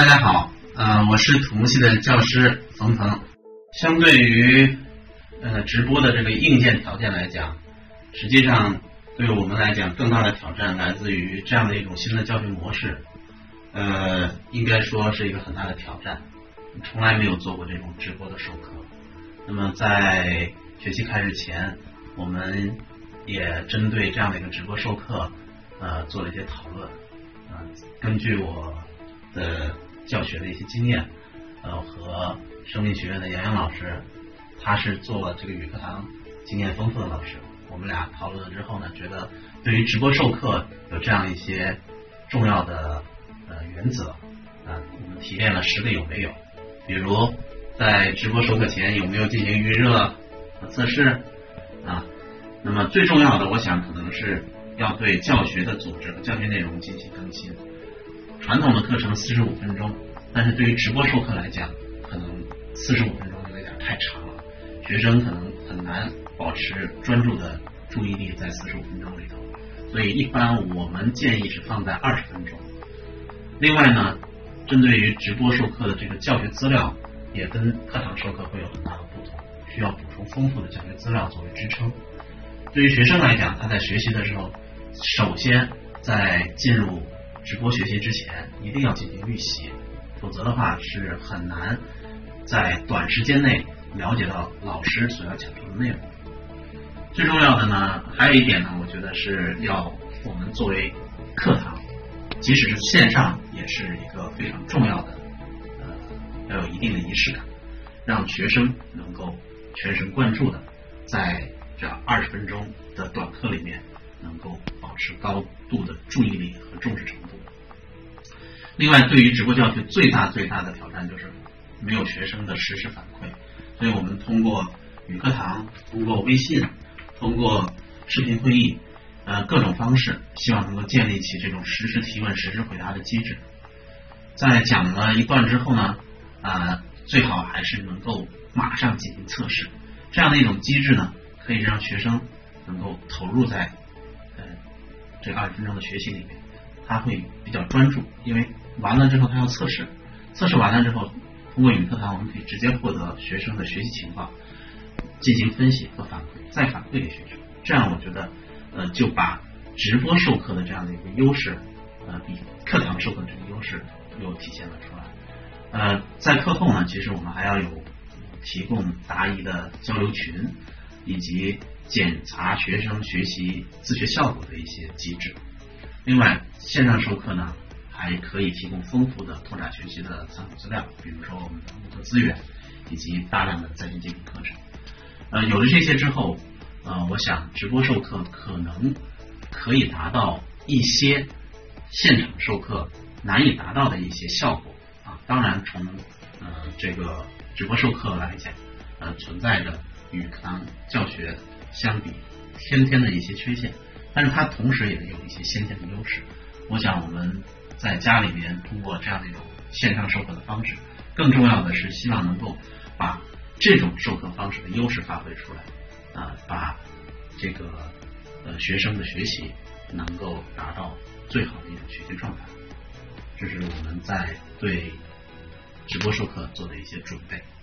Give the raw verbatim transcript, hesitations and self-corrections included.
大家好，呃，我是土木系的教师冯腾。相对于呃直播的这个硬件条件来讲，实际上对我们来讲更大的挑战来自于这样的一种新的教学模式，呃，应该说是一个很大的挑战。从来没有做过这种直播的授课。那么在学期开始前，我们也针对这样的一个直播授课，呃，做了一些讨论。呃，根据我的教学的一些经验，呃，和生命学院的杨洋老师，他是做这个语课堂经验丰富的老师，我们俩讨论了之后呢，觉得对于直播授课有这样一些重要的呃原则啊，我们提炼了十个有没有，比如在直播授课前有没有进行预热和测试啊？那么最重要的，我想可能是要对教学的组织和教学内容进行更新。传统的课程四十五分钟，但是对于直播授课来讲，可能四十五分钟有点太长了，学生可能很难保持专注的注意力在四十五分钟里头，所以一般我们建议是放在二十分钟。另外呢，针对于直播授课的这个教学资料，也跟课堂授课会有很大的不同，需要补充丰富的教学资料作为支撑。对于学生来讲，他在学习的时候，首先在进入直播学习之前，一定要进行预习，否则的话是很难在短时间内了解到老师所要讲述的内容。最重要的呢，还有一点呢，我觉得是要我们作为课堂，即使是线上，也是一个非常重要的，呃，要有一定的仪式感，让学生能够全神贯注的在这二十分钟的短课里面，能够保持高度的注意力和重视程度。另外，对于直播教学最大最大的挑战就是没有学生的实时反馈，所以我们通过语课堂，通过微信，通过视频会议，呃，各种方式，希望能够建立起这种实时提问、实时回答的机制。在讲了一段之后呢，啊、呃，最好还是能够马上进行测试。这样的一种机制呢，可以让学生能够投入在呃这二十分钟的学习里面，他会比较专注，因为完了之后他要测试，测试完了之后，通过语课堂我们可以直接获得学生的学习情况，进行分析和反馈，再反馈给学生。这样我觉得呃就把直播授课的这样的一个优势，呃比课堂授课的这个优势又体现了出来。呃，在课后呢，其实我们还要有提供答疑的交流群，以及检查学生学习自学效果的一些机制。另外，线上授课呢，还可以提供丰富的拓展学习的参考资料，比如说我们的慕课资源，以及大量的在线精品课程。呃，有了这些之后，呃，我想直播授课可能可以达到一些现场授课难以达到的一些效果啊。当然，从呃这个直播授课来讲，呃，存在着与课堂教学相比先天的一些缺陷，但是它同时也有一些先天的优势。我想我们在家里面通过这样的一种线上授课的方式，更重要的是希望能够把这种授课方式的优势发挥出来，啊、呃，把这个呃学生的学习能够达到最好的一种学习状态。这是我们在对直播授课做的一些准备。